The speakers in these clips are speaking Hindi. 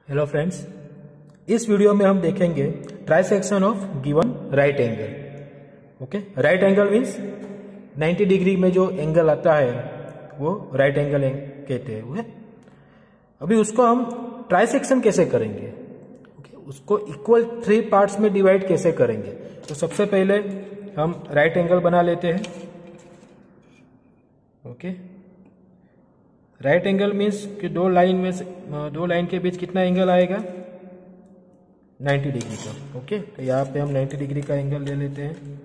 हेलो फ्रेंड्स, इस वीडियो में हम देखेंगे trisection of given right angle. Okay, right angle means 90 degree में जो एंगल आता है वो राइट एंगल कहते हैं। ओके, अभी उसको हम ट्राइसेक्शन कैसे करेंगे, उसको इक्वल 3 पार्ट्स में डिवाइड कैसे करेंगे। तो सबसे पहले हम राइट एंगल बना लेते हैं। ओके, राइट एंगल मीन्स कि दो लाइन के बीच कितना एंगल आएगा, 90 डिग्री का। ओके, तो यहाँ पे हम 90 डिग्री का एंगल ले लेते हैं।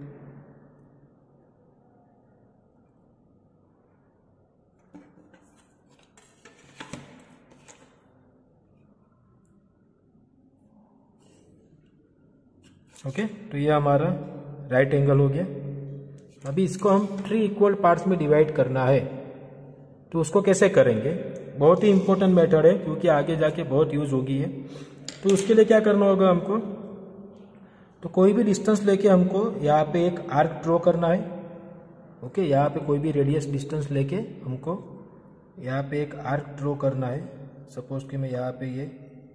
ओके, तो ये हमारा राइट एंगल हो गया। अभी इसको हम 3 इक्वल पार्ट्स में डिवाइड करना है, तो उसको कैसे करेंगे। बहुत ही इंपॉर्टेंट मेथड है क्योंकि आगे जाके बहुत यूज होगी है। तो उसके लिए क्या करना होगा हमको, तो कोई भी डिस्टेंस लेके हमको यहाँ पे एक आर्क ड्रॉ करना है। ओके, यहाँ पे कोई भी रेडियस डिस्टेंस लेके हमको यहाँ पे एक आर्क ड्रॉ करना है। सपोज कि मैं यहाँ पे ये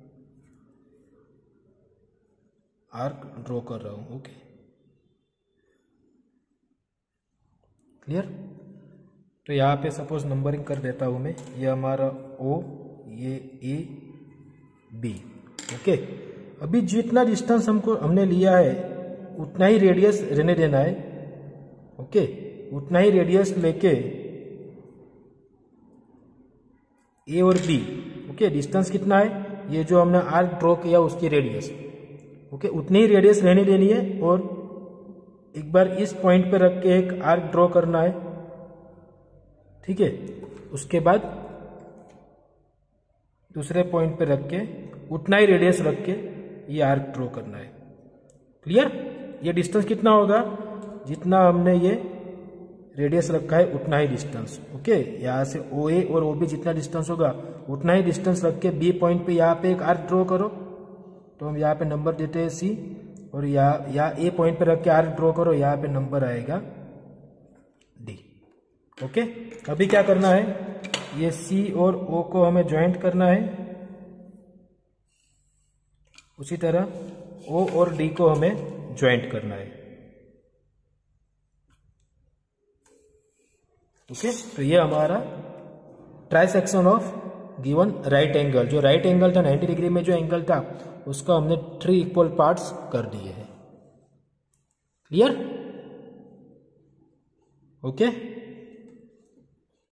आर्क ड्रॉ कर रहा हूँ। Okay, clear. तो यहाँ पे सपोज नंबरिंग कर देता हूँ मैं, ये हमारा O, ये A, B। ओके, अभी जितना डिस्टेंस हमने लिया है उतना ही रेडियस रहने देना है। ओके, उतना ही रेडियस लेके A और B। ओके, डिस्टेंस कितना है, ये जो हमने आर्क ड्रॉ किया उसकी रेडियस। ओके, उतनी ही रेडियस रहने देनी है और एक बार इस पॉइंट पे रख के एक आर्क ड्रॉ करना है। ठीक है, उसके बाद दूसरे पॉइंट पे रख के उतना ही रेडियस रख के ये आर्क ड्रॉ करना है। क्लियर। ये डिस्टेंस कितना होगा, जितना हमने ये रेडियस रखा है उतना ही डिस्टेंस। ओके, यहाँ से OA और OB जितना डिस्टेंस होगा उतना ही डिस्टेंस रख के B पॉइंट पे यहाँ पे एक आर्क ड्रॉ करो। तो हम यहाँ पे नंबर देते हैं C, और यहाँ A पॉइंट पे रख के आर्क ड्रॉ करो, यहाँ पे नंबर आएगा D। ओके, अभी क्या करना है, ये C और O को हमें ज्वाइंट करना है। उसी तरह O और D को हमें ज्वाइंट करना है। ओके, तो ये हमारा trisection of given right angle, जो राइट एंगल था 90 डिग्री में जो एंगल था उसको हमने 3 इक्वल पार्ट्स कर दिए हैं। क्लियर। ओके।